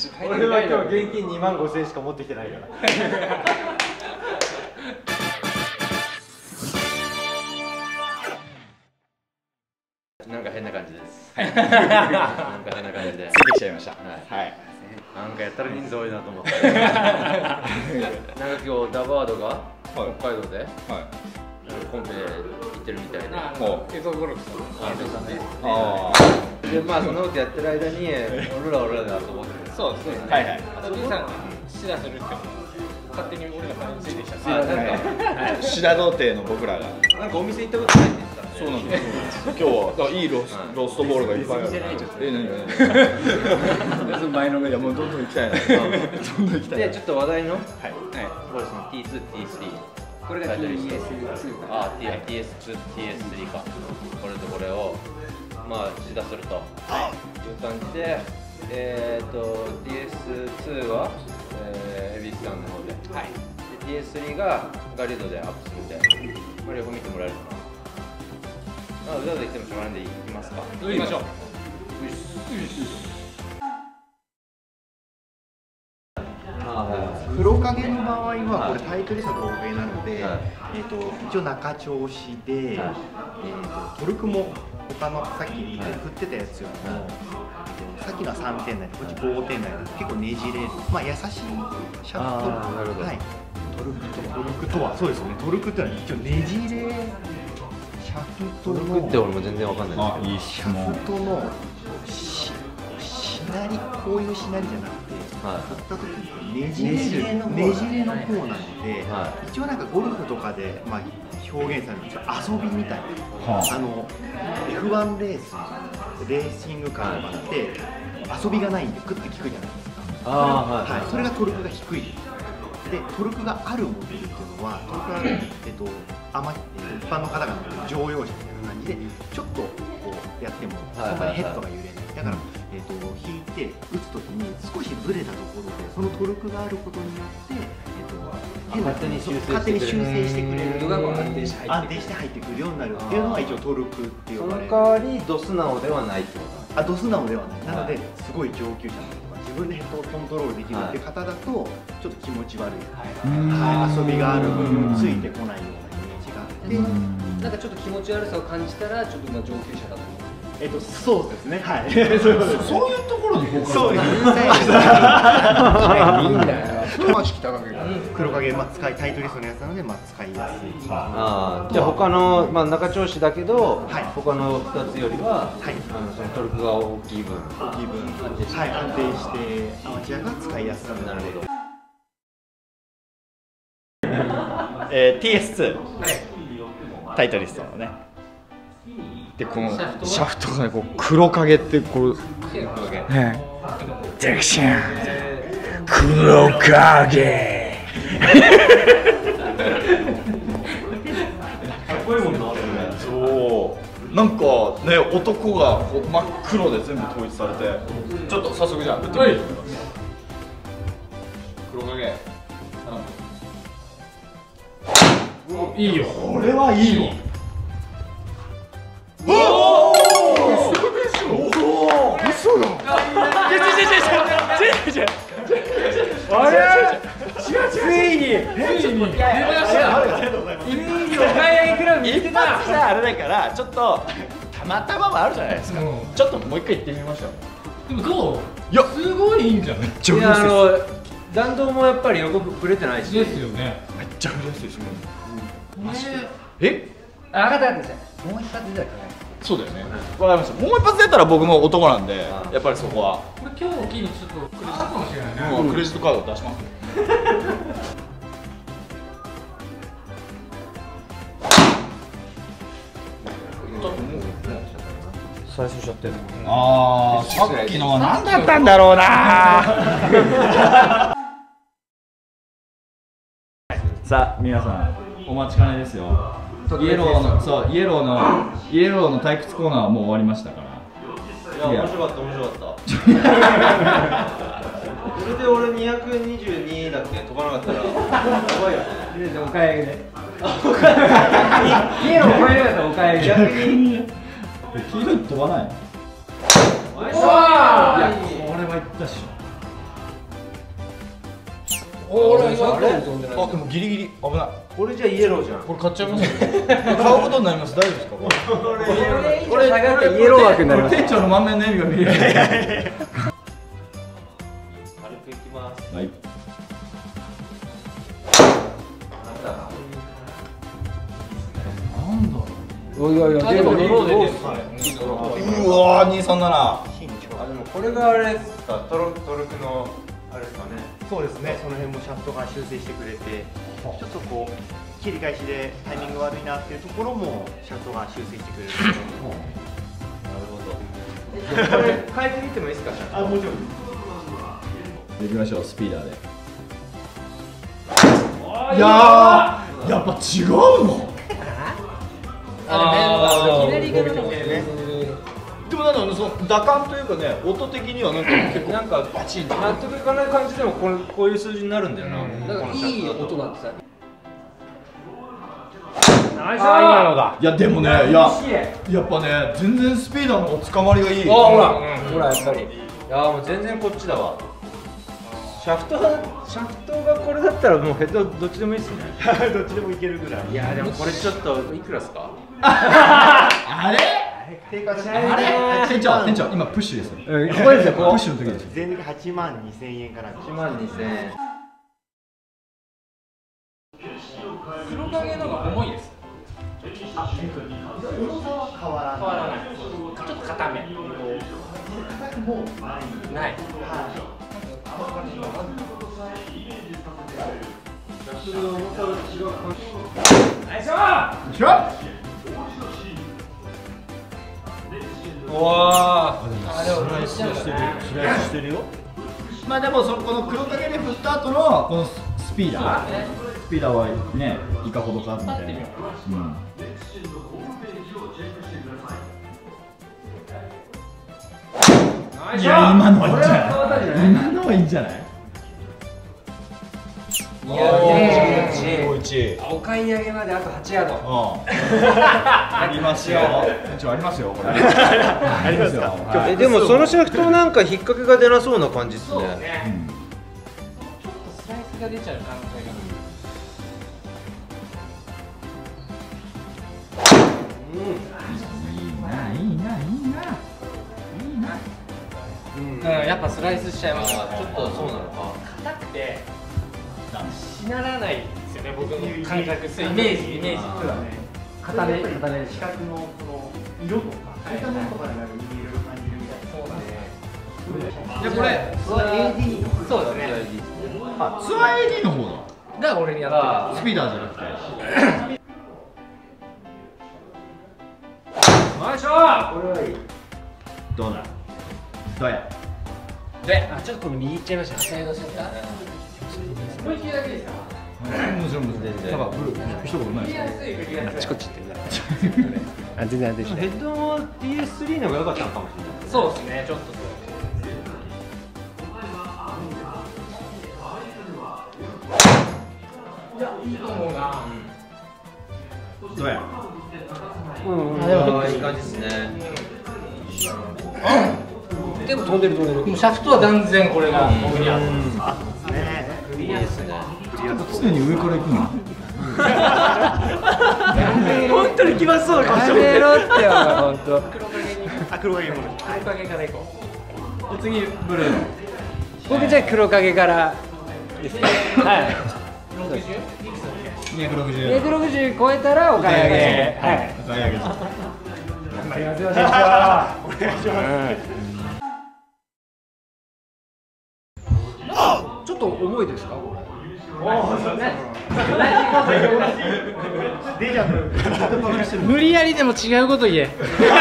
俺は今日現金2万5千円しか持ってきてないから。 なんか変な感じです。なんか変な感じで。 ついてきちゃいました。はい。 なんかやったら人数多いなと思って。なんか今日ダバードが北海道でコンペで行ってるみたいな。 映像ゴルフさん。 でまあそのことやってる間に俺らで遊ぼうって。 そうですね。 はいはい。 あとじいさんシダするって勝手に俺らからついてきちゃった。 シダ童貞の僕らが。 なんかお店行ったことないって言ってたね。 そうなんです。今日はいいロストボールがいっぱいある。何？前のめりはもうどんどん行きたいな。どんどん行きたい。 でちょっと話題のはい。 これですね T2、T3。 これが TS2 か。 TS2、TS3 か。これとこれをまあシダするという感じで、TS2 はエビスさんの方で、で TS3 がガリードでアップするんで、これ両方見てもらえるかな。うだうだ言ってもしょうがないんでいきますか。 行きましょう。 黒影の場合はこれタイトル差が欧米なので、一応中調子で、トルクも他のさっき振ってたやつよりも、さっきのは3点台でこっち5点台で結構ねじれる、まあ優しいシャフト。はい。トルクとはそうですね。トルクってのは一応ねじれシャフトの。 トルクって俺も全然わかんないんですけど。 シャフトのしなり、こういうしなりじゃなくて、振った時にねじれの方なので、一応なんかゴルフとかでまあ表現されるんですけど、遊びみたいな、F1 レースレーシングカーとかって遊びがないんでグッて効くじゃないですか。はい。それがトルクが低いです。でトルクがあるモデルっていうのはトルクは一般の方が乗ってる乗用車みたいな感じでちょっとこうやってもそんなにヘッドが揺れない。だから引いて打つときに少しブレたところでそのトルクがあることによって勝手に修正してくれるのが安定して入ってくるようになるっていうのが一応トルクっていう。 その代わりド素直ではないってこと。 ド素直ではない。なのですごい上級者の人が自分でヘッドをコントロールできるっていう方だとちょっと気持ち悪い、遊びがある分ついてこないようなイメージがあって、 なんかちょっと気持ち悪さを感じたらちょっと上級者だと思う。 そうですね。はい。そういうところにフォーカス。 そうです。 いいんだよ。 黒影タイトリストのやつなので使いやすい。 じゃあ他の中調子だけど他の2つよりはそのトルクが大きい分安定してアマチュアが使いやすくなるほど。 TS2 タイトリストのね。でこのシャフトがねこう黒影ってこうデクション黒影そうなんかね男がこう真っ黒で全部統一されてちょっと早速じゃあ打ってみて黒影いいよ。 これはいいよ。嘘だ。 ついに出ました。一発じゃあれだからちょっとたまたまもあるじゃないですか。ちょっともう一回行ってみましょう。 でもどう？ いやすごいいいんじゃない？ めっちゃ売りやすいです。 弾道もやっぱり横ぶれてないし。 ですよね。 めっちゃ売りやすいです。 マジで。 分かったもう一発出たらそうだよね。わかりました。もう一発出たら僕も男なんでやっぱりそこは。 これ今日を機にちょっとクレジットかもしれないね。 もうクレジットカード出します。 最初しちゃってる。 ああ、さっきのは何だったんだろうな。さあ皆さんお待ちかねですよ。イエローの退屈コーナーはもう終わりましたから。 いや面白かった。それで俺222だっけ飛ばなかったらやばいよね。 お買い上げでイエロー超えなかったらお買い上げ逆に黄色い飛ばない。 わあ、いやこれはいったっしょ。 俺は意外と飛んでない。 あ、でもギリギリ危ない。 これじゃイエローじゃん。 これ買っちゃいますよ。買うことになります。大丈夫ですか？ これ下がってイエロー枠になります。 店長の満面の笑みが見える。 軽くいきます。 はい。なんだろう。 おいおいおい。 でもドローでね。 うわー、237。 あ、でもこれがあれですか、トルクのあれですかね。 そうですね、その辺もシャフトが修正してくれて、ちょっとこう切り返しでタイミング悪いなっていうところもシャフトが修正してくれる。 なるほど。これ変えてみてもいいですか？ あ、もちろん。 行きましょう、スピーダーで。いやー、やっぱ違うの？ あ、 ひねりがのでもなんかその打感というかね、音的にはなんか結構なんかバチンと納得いかない感じでもこういう数字になるんだよな。 だからいい音だってさ。 ナイス今のだ。 いやでもね、いややっぱね、全然スピーダーの捕まりがいい。 あ、ほら。 ほらやっぱり。 いやもう全然こっちだわ。シャフトがこれだったらもうヘッドどっちでもいいですね。 どっちでもいけるぐらい。 いやでもこれちょっといくらですか？ あれ？ 定価しあれ？店長今プッシュですよ。 ここですよ。 プッシュの時ですよ。 全力8万2000円から 1万2000円。 黒影のが重いです。 重さは変わらない。 変わらない。ちょっと硬め。 硬くもない。 ない。ナイスー。 しょ。 うわスライスしてるよ。まあでもそこの黒影で振った後のこのスピーダーはね、いかほどかみたいな。うん。いや今のはいいんじゃない？今のはいいんじゃない？ いや 51。 お買い上げまであと8ヤード。 ありますよ。店長ありますよこれ。ありますよ。 でもそのシャフトなんか引っ掛けが出なそうな感じですね。 そうね。ちょっとスライスが出ちゃう可能性が。やっぱスライスしちゃいます。 ちょっとそうなのか。 硬くてしならないですよね。僕の感覚、イメージ。 固め四角のその色とか、そういったものとかでなんか見える感じるみたいな。 そうだね。 でこれそれは AD の。 そうですね。 あ、ツアー AD の方が俺にやだ。 っスピーダーじゃなくて。 ナイスショー。 これはいい。 どうだ。どうや。 で、 あ、ちょっとこれ右行っちゃいました。サイドショット。 思い切りだけですか？ もちろんもちろん。なんかブルー一言うまいですか。 あっちこっち行ってるから。あ、全然安定しない。 ヘッドも DS3 の方が良かったのかもしれない。 そうですね、ちょっとそう。いや、いいと思うな。 どうや。 いい感じですね。 でも飛んでる。 でもシャフトは断然これが僕に合ってます。 いいですね。 常に上から行くの。 本当に気まずそうな顔してる。やめろってよ、本当。 黒影に、 黒影も。 黒影からいこう。 次ブルー。 僕じゃあ黒影からですね。はい。 60？いくつだっ 260。 260超えたらお買い上げ。はい。 お買い上げです。 頑張りますよ、先生。 お願いします。 ちょっと重いですか、これ。 デジャブ。 無理やりでも違うこと言え。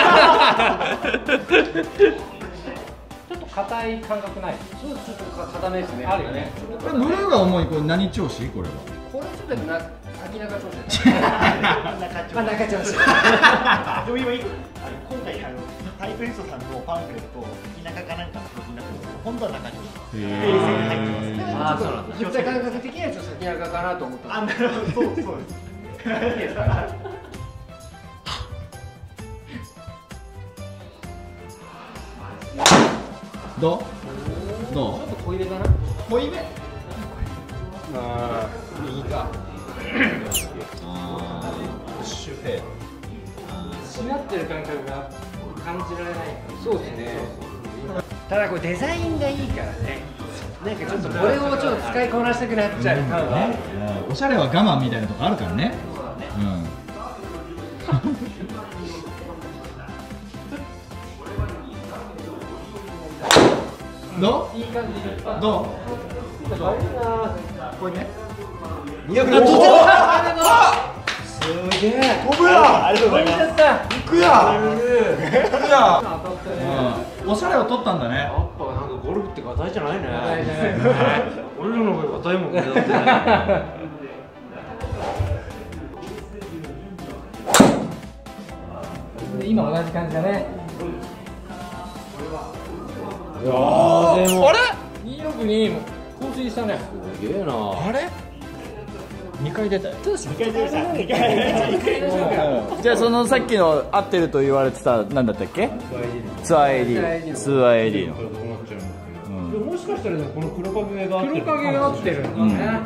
ちょっと硬い感覚ない。 ちょっと固めですね。 あるよね。 これブルーが重い、これ何調子これは。 これちょっと先中調子です。まあ中調子。 でも今今回タイプリストさんのパンフレット田舎かなんかの表になってるんですけど、本当は中に冷静に入ってます。 ああ、そうなんです。絶対感覚的にはちょっと先中かなと思ったんです。 そうです。 どうちょっと濃いめかな。 濃いめ。 右か。 シュフェしなってる感覚が感じられない。 そうですね。ただこれデザインがいいからね。なんかちょっとこれをちょっと使いこなしたくなっちゃう。 おしゃれは我慢みたいなとこあるからね。どう？いい感じ。どう？これね。 すげえ。 飛ぶや。ありがとうございます。行くや。おしゃれを取ったんだね。 やっぱなんかゴルフって硬いじゃないね。俺らの方が硬いもんね。だって今同じ感じだね。 いやーでもあれ 262更新したね。すげえな。 あれ2回出たよ。 2 じゃあそのさっきの合ってると言われてた何だったっけ？ツアー AD ツアー AD の。 もしかしたらこの黒影が合ってる。黒影が合ってるんだね。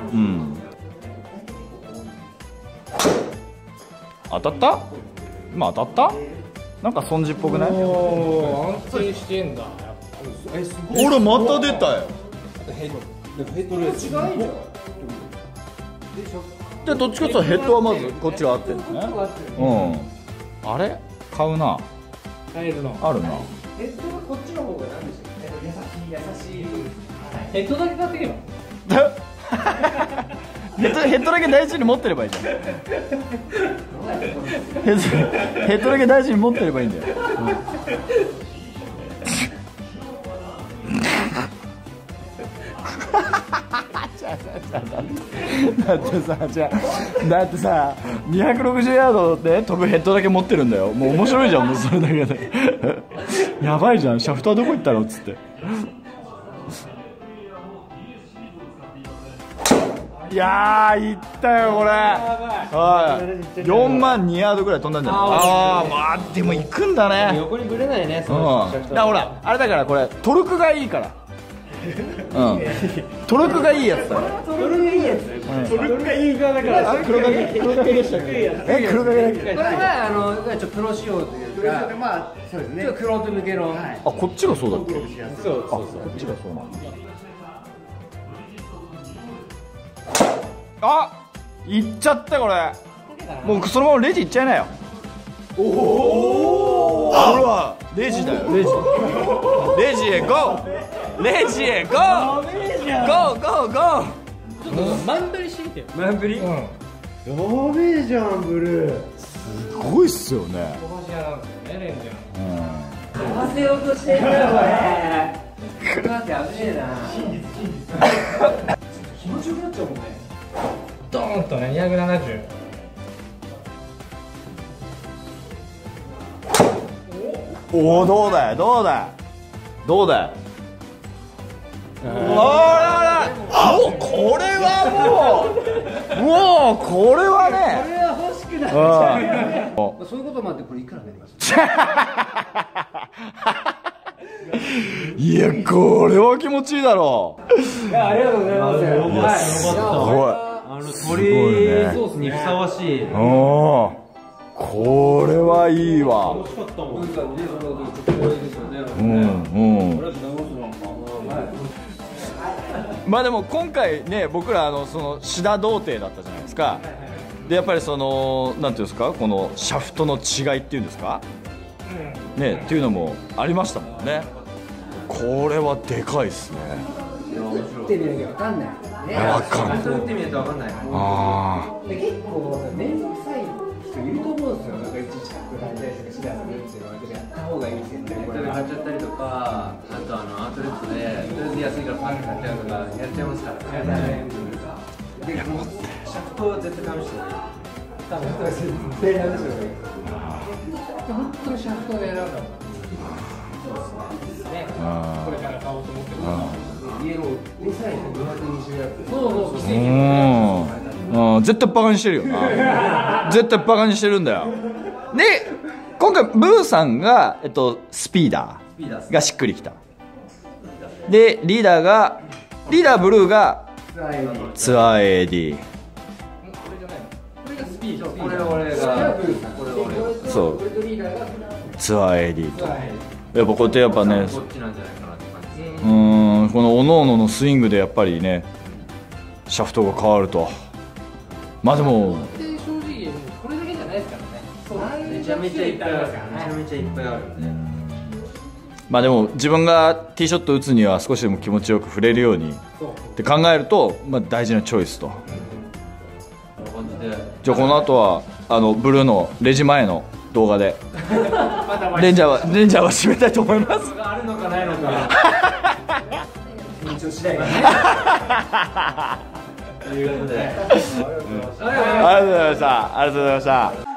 当たった？今当たった？なんか損じっぽくない？ 安定してんだ。 ほらまた出たよ。でどっちかというとヘッドはまずこっちが合ってるね。あれ買うな。 買えるの。 あるな。 ヘッドはこっちの方がなんでしょう。優しい。 ヘッドだけ買ってけば。 ヘッドだけ大事に持ってればいいじゃん。ヘッドだけ大事に持ってればいいんだよ。だってさ260ヤードで飛ぶヘッドだけ持ってるんだよ。もう面白いじゃん。もうそれだけでやばいじゃん。シャフトはどこ行ったのっつって。いやーいったよこれ。4万2ヤードぐらい飛んだんじゃない？まあでも行くんだね。 横にぶれないね。 だからほらあれだからこれトルクがいいから。トルクがいいやつだね。 トルクがいいやつ。 トルクがいい側だから。 黒影でしたっけ？黒影だっけ？ これはちょっとプロ仕様というか、まあそうですね。クロート向けの。 あこっちがそうだっけ？ そうこっちがそうなんだ。あ行っちゃったこれ。もうそのままレジ行っちゃいなよ。ほらレジだよ。レジへゴー。レジへゴー。ゴー。 マンドリしてみてよ。 マンブリ。 やべえじゃんブルー。 すごいっすよね。 飛ばし屋なんだよねレンジャー。 飛ばせようとしてんだよこれ。待って危ねえな。気持ちよくなっちゃうもんね。 ドーンとね270。 おおどうだよ。もうこれはね。 これは欲しくなっちゃう。そういうこともあってこれいくらになります？ いやこれは気持ちいいだろう。 ありがとうございます。 すごい。 鶏ソースにふさわしい。 これはいいわ。まあでも今回ね僕らその志田童貞だったじゃないですか。でやっぱりそのなんていうんですかこのシャフトの違いっていうんですかねっていうのもありましたもんね。これはでかいですね。 打ってみなきゃわかんない。 わかんない。 打ってみないとわかんない。 結構面倒くさい人いると思うんですよ。なんかいちいち買ったりとかしなくてっていうのはやった方がいいですよね。 ネットで買っちゃったりとか、あとアウトレットでとりあえず安いからパン買っちゃうとかやっちゃいますからね。でもシャフトは絶対試してない。 多分絶対やるでしょうね。本当にシャフトを選んだもん。 ね。これから買おうと思ってる。 イエローでさえ220ヤード。 そう奇跡。 絶対バカにしてるよな。絶対バカにしてるんだよ。で今回ブーさんがスピーダーがしっくりきた。でリーダーブルーがツアー AD。 これじゃないの。これがスピード。 これ俺が、これ俺。 そうツアー AD と。やっぱこうやってやっぱね、 こっちなんじゃないかなって感じ。 この各々のスイングでやっぱりねシャフトが変わると。まあでも正直これだけじゃないですからね。 めちゃめちゃいっぱいある。めちゃめちゃいっぱいあるんで。 まあでも自分がティーショット打つには少しでも気持ちよく振れるようにって考えると、まあ、大事なチョイスと。じゃあこの後はブルーのレジ前の動画でレンジャーは締めたいと思います。 あるのかないのか。 緊張しないからね。 ということで、 ありがとうございました。ありがとうございました。